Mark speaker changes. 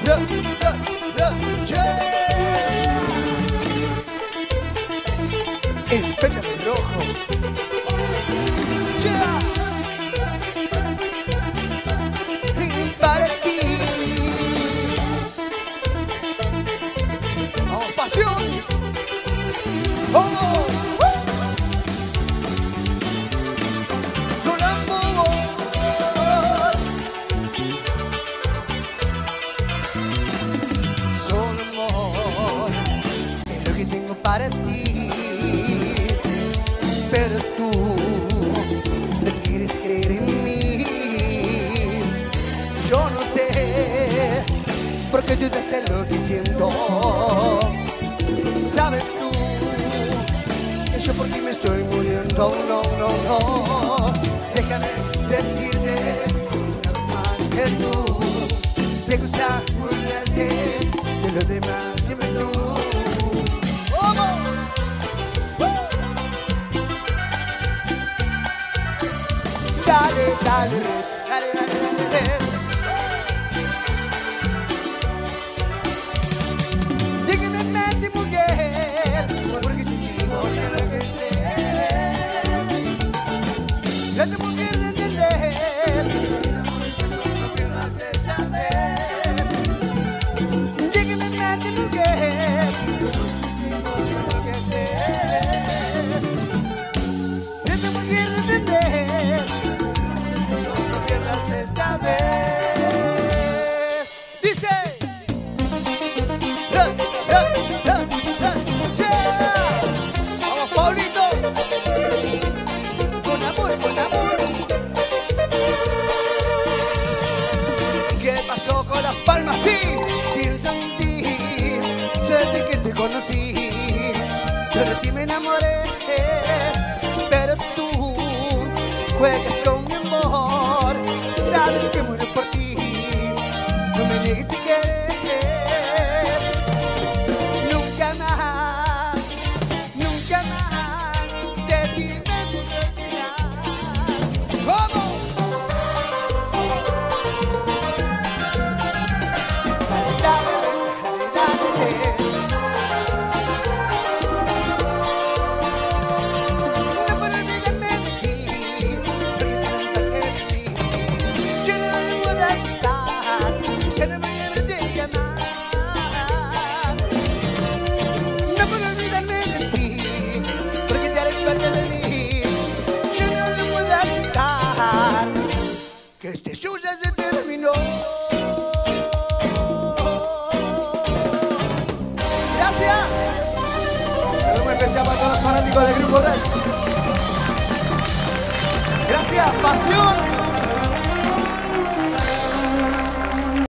Speaker 1: El pétalo rojo. Y para ti. Vamos, pasión. Oh. Solo amor. Solo amor es lo que tengo para ti. Pero tú no quieres creer en mí. Yo no sé por qué dudaste lo que siento. Sabes tú que yo por ti me estoy muriendo. No, no, no. Déjame decirte una vez más que tú te gusta burlarte de los demás, siempre tú. Dale, dale, dale, dale, dale. Dígame mente, mujer, porque sin ti voy a enloquecer. Trata, mujer, de entender, no pierdas esta vez. Dígame mente, mujer, porque sin ti voy a enloquecer. Trata, mujer, de entender, esta vez. Dice yeah. Vamos, Paulito, con amor, con amor. ¿Qué pasó con las palmas? Sí, pienso en ti. Desde que te conocí, yo de ti me enamoré. Pero tú juegas con mi amor. Sabes que muero por ti, no me niegues tu querer. Nunca más de ti me puedo olvidar. ¿Cómo? Dale, dale. No puedo olvidarme de ti, porque tienes un toque de ti. Ya no voy a verte llamar. No puedo olvidarme de ti, porque te haré parte de mí. Yo no lo puedo aceptar, que este show ya se terminó. Gracias. Saludos muy especial para todos los fanáticos del Grupo Red. Gracias, pasión.